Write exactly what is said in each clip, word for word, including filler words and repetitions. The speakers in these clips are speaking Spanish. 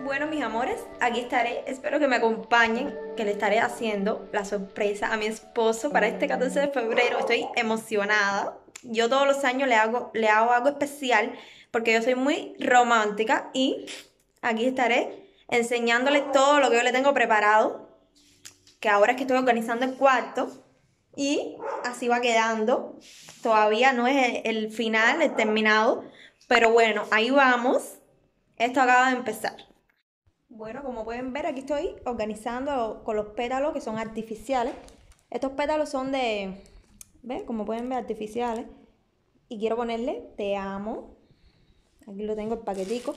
Bueno, mis amores, aquí estaré. Espero que me acompañen, que le estaré haciendo la sorpresa a mi esposo para este catorce de febrero. Estoy emocionada. Yo todos los años le hago, le hago algo especial porque yo soy muy romántica y aquí estaré enseñándole todo lo que yo le tengo preparado, que ahora es que estoy organizando el cuarto y así va quedando. Todavía no es el, el final, el terminado, pero bueno, ahí vamos. Esto acaba de empezar. Bueno, como pueden ver, aquí estoy organizando con los pétalos que son artificiales. Estos pétalos son de, ¿ves? Como pueden ver, artificiales. Y quiero ponerle te amo. Aquí lo tengo el paquetico.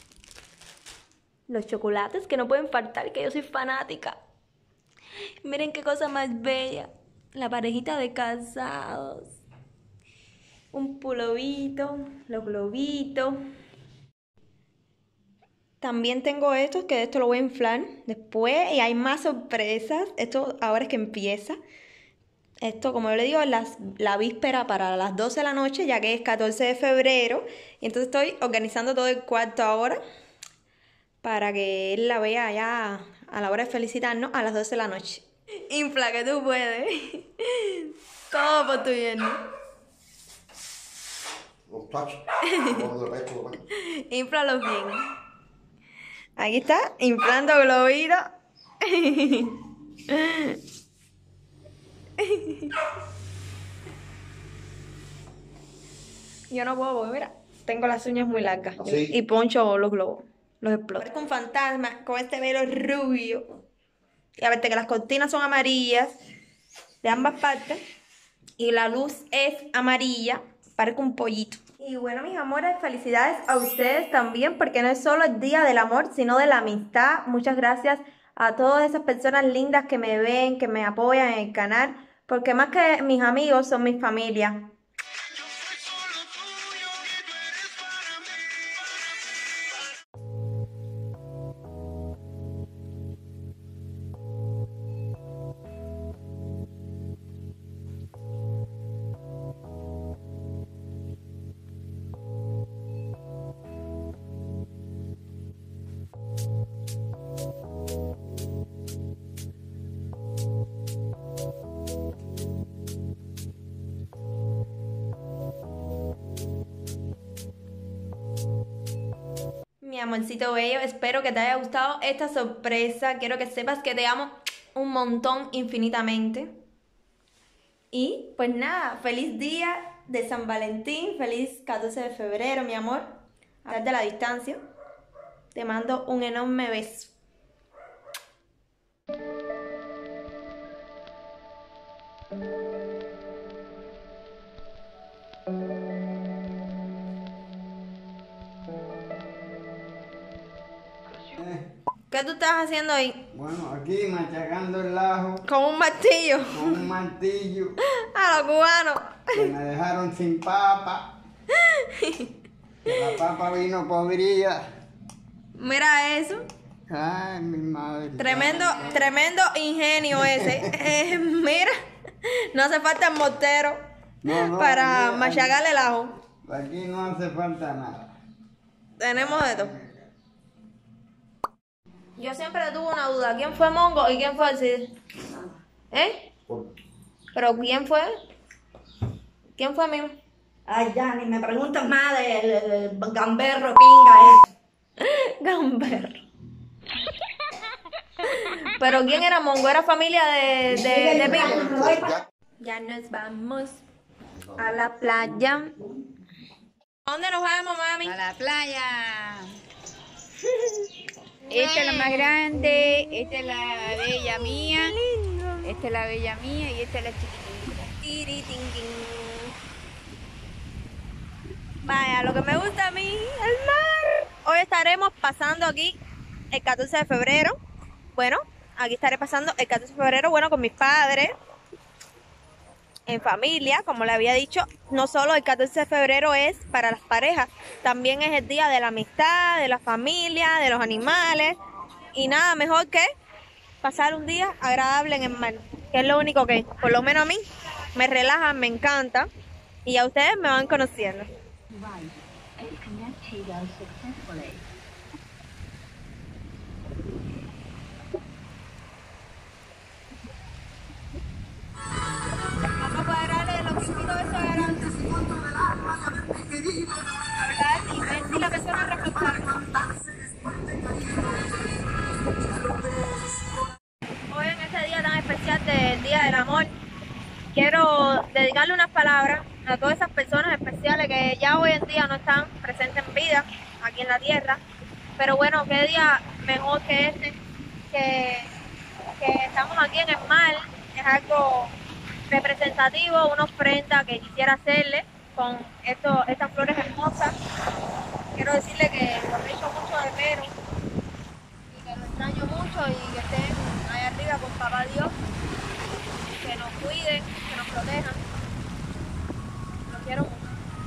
Los chocolates que no pueden faltar, que yo soy fanática. Miren qué cosa más bella. La parejita de casados. Un pulovito, los globitos. También tengo estos, que esto lo voy a inflar después y hay más sorpresas. Esto ahora es que empieza. Esto, como yo le digo, es la, la víspera para las doce de la noche, ya que es catorce de febrero. Y entonces estoy organizando todo el cuarto ahora para que él la vea ya a la hora de felicitarnos a las doce de la noche. Infla, que tú puedes. Todo por tu yerno. Inflalos bien. Aquí está, inflando globitos. Yo no puedo, porque mira, tengo las uñas muy largas. ¿Sí? Y poncho los globos, los exploto. Con fantasmas, con este velo rubio. Y a verte que las cortinas son amarillas de ambas partes. Y la luz es amarilla, parece un pollito. Y bueno, mis amores, felicidades a ustedes también, porque no es solo el día del amor, sino de la amistad. Muchas gracias a todas esas personas lindas que me ven, que me apoyan en el canal, porque más que mis amigos son mi familia. Mi amorcito bello, espero que te haya gustado esta sorpresa. Quiero que sepas que te amo un montón, infinitamente. Y pues nada, feliz día de San Valentín, feliz catorce de febrero, mi amor. A pesar de la distancia, te mando un enorme beso. ¿Qué tú estás haciendo ahí? Bueno, aquí machacando el ajo. ¿Con un martillo? Con un martillo. A los cubanos. Que me dejaron sin papa. Que la papa vino podrida. Mira eso. Ay, mi madre. Tremendo, tremendo ingenio ese. Eh, mira, no hace falta el mortero no, no, para aquí, machacarle el ajo. Aquí no hace falta nada. Tenemos de todo. Yo siempre tuve una duda, ¿quién fue Mongo y quién fue Alcides? ¿Eh? ¿Pero quién fue? ¿Quién fue Mimo? Ay, ya, ni me preguntas más del gamberro pinga ese. Gamberro. ¿Pero quién era Mongo? ¿Era familia de, de, de Mimo? Ya nos vamos a la playa. ¿A dónde nos vamos, mami? A la playa. Esta es la más grande, esta es la bella mía, esta es la bella mía y esta es la chiquitita. Vaya, lo que me gusta a mí, el mar. Hoy estaremos pasando aquí el catorce de febrero. Bueno, aquí estaré pasando el catorce de febrero, bueno, con mis padres, en familia, como le había dicho. No solo el catorce de febrero es para las parejas, también es el día de la amistad, de la familia, de los animales. Y nada mejor que pasar un día agradable en el mar, que es lo único que, por lo menos a mí, me relaja, me encanta. Y ya ustedes me van conociendo. ya hoy en día no están presentes en vida aquí en la tierra. Pero bueno, qué día mejor que este, que, que estamos aquí en el mar. Es algo representativo, una ofrenda que quisiera hacerle con esto, estas flores hermosas. Quiero decirle que lo echo mucho de menos y que lo extraño mucho y que estén allá arriba con papá Dios, que nos cuiden, que nos protejan. Los quiero mucho.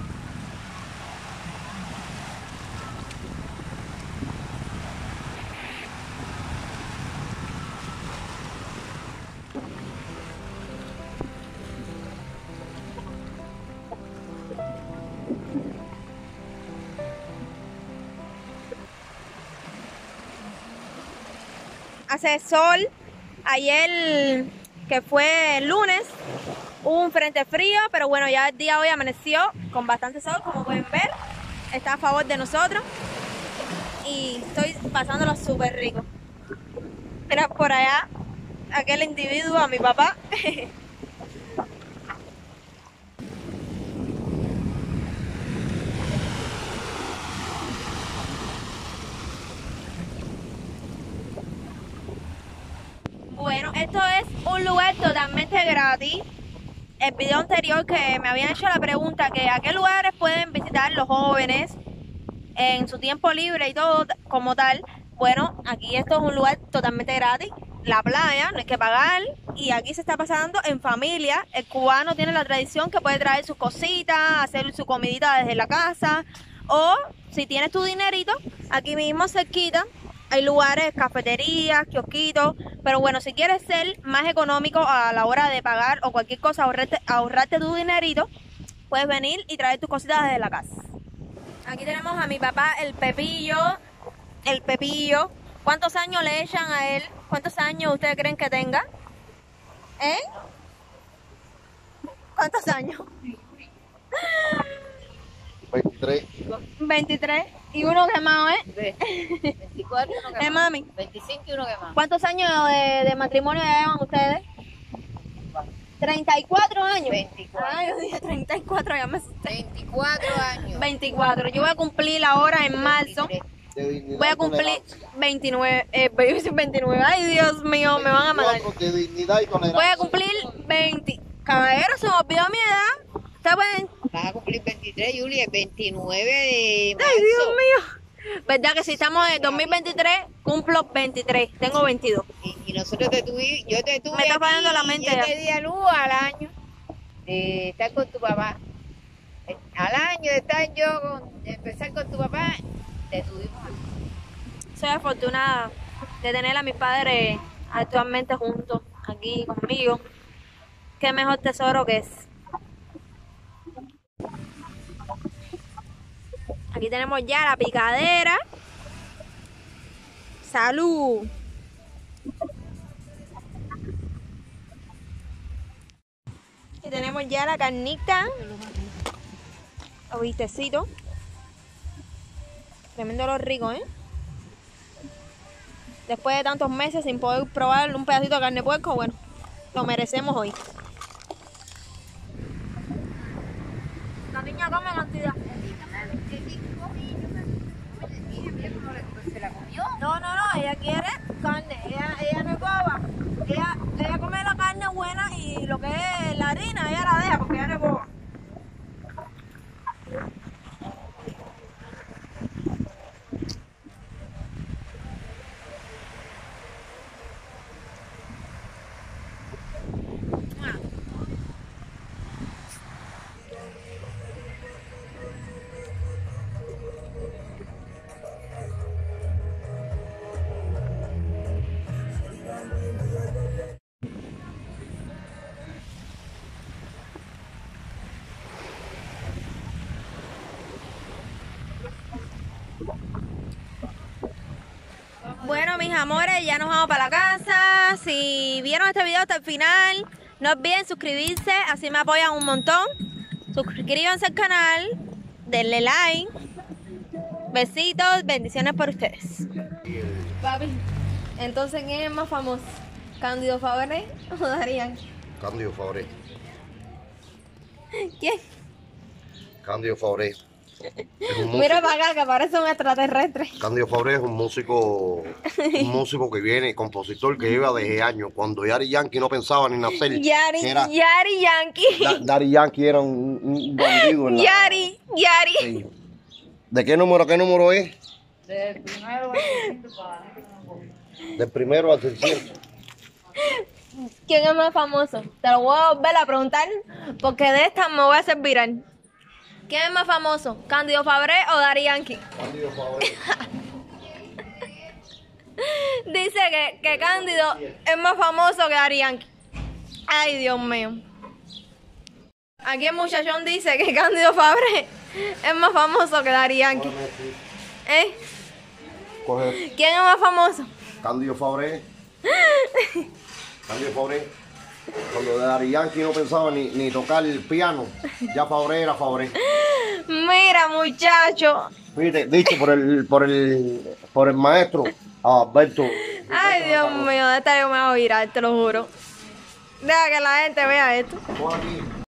Hace sol. Ayer, que fue el lunes, hubo un frente frío, pero bueno, ya el día hoy amaneció con bastante sol, como pueden ver. Está a favor de nosotros y estoy pasándolo súper rico. Mira por allá aquel individuo, a mi papá. Bueno, esto es un lugar totalmente gratis. El video anterior que me habían hecho la pregunta que a qué lugares pueden visitar los jóvenes en su tiempo libre y todo como tal. Bueno, aquí esto es un lugar totalmente gratis. La playa, no hay que pagar. Y aquí se está pasando en familia. El cubano tiene la tradición que puede traer sus cositas, hacer su comidita desde la casa. O si tienes tu dinerito, aquí mismo cerquita hay lugares, cafeterías, kiosquitos. Pero bueno, si quieres ser más económico a la hora de pagar o cualquier cosa, ahorrarte, ahorrarte tu dinerito, puedes venir y traer tus cositas desde la casa. Aquí tenemos a mi papá, el Pepillo. El Pepillo. ¿Cuántos años le echan a él? ¿Cuántos años ustedes creen que tenga? ¿Eh? ¿Cuántos años? veintitrés. veintitrés. ¿Y uno que más, eh? veinticuatro y uno que ¿Eh, más. mami? veinticinco y uno que más. ¿Cuántos años de, de matrimonio ya llevan ustedes? ¿treinta y cuatro años? veinticuatro. Ay, yo dije treinta y cuatro, ya me asusté. veinticuatro años. veinticuatro. Yo voy a cumplir ahora en marzo. veintitrés. Voy a cumplir veintinueve. Eh, voy a decir veintinueve. Ay, Dios mío, me van a matar. De dignidad y tolerancia. Voy a cumplir veinte. Caballero, se me olvidó mi edad. ¿Está bien? Vas a cumplir veintitrés, Julia, el veintinueve de marzo. Ay, Dios mío. ¿Verdad que si estamos en dos mil veintitrés, cumplo veintitrés, tengo veintidós? Y, y nosotros te tuvimos, yo te tuve Me está a ti, fallando la mente yo ya. te di a luz al año de estar con tu papá. Al año de estar yo, con, de empezar con tu papá, te tuvimos a ti. Soy afortunada de tener a mis padres actualmente juntos, aquí conmigo. Qué mejor tesoro que es. Aquí tenemos ya la picadera. ¡Salud! Y tenemos ya la carnita. O bistecito. Tremendo lo rico, ¿eh? Después de tantos meses sin poder probar un pedacito de carne de puerco, bueno, lo merecemos hoy. La niña come cantidad. No, no, no, ella quiere carne, ella, ella no es boba. Ella, ella come la carne buena y lo que es la harina, ella la deja porque ella no es boba. Bueno, mis amores, ya nos vamos para la casa. Si vieron este video hasta el final, no olviden suscribirse, así me apoyan un montón. Suscríbanse al canal, denle like. Besitos, bendiciones por ustedes. Papi, entonces, ¿quién es más famoso? ¿Cándido Fabre o Darían? Cándido Fabre. ¿Quién? Cándido Fabre. Es un músico. Mira para acá, que parece un extraterrestre. Cándido Fabré es un músico, un músico que viene, compositor que lleva desde años. Cuando Daddy Yankee no pensaba ni nacer. Yari, que era, Yari Yankee. Da- Daddy Yankee era un, un bandido en la... Yari, Yari. Sí. ¿De qué número, qué número es? Del primero al quinto para mí que no voy. Del primero al seiscientos. ¿Quién es más famoso? Te lo voy a volver a preguntar porque de esta me voy a hacer viral. ¿Quién es más famoso? ¿Cándido Fabré o Daddy Yankee? Cándido Fabré. Dice que, que Cándido es más famoso que Daddy Yankee. Ay, Dios mío. Aquí el muchachón dice que Cándido Fabré es más famoso que Daddy Yankee. ¿Eh? Coge ¿Quién es más famoso? Cándido Fabré. Cándido Fabré. Cuando Daddy Yankee no pensaba ni, ni tocar el piano, ya Fabré era Fabré. Mira, muchacho. Fíjate, dicho por el, por el, por el maestro Alberto. Ay, Dios mío, de esta yo me voy a virar, te lo juro. Deja que la gente vea esto. Pon aquí.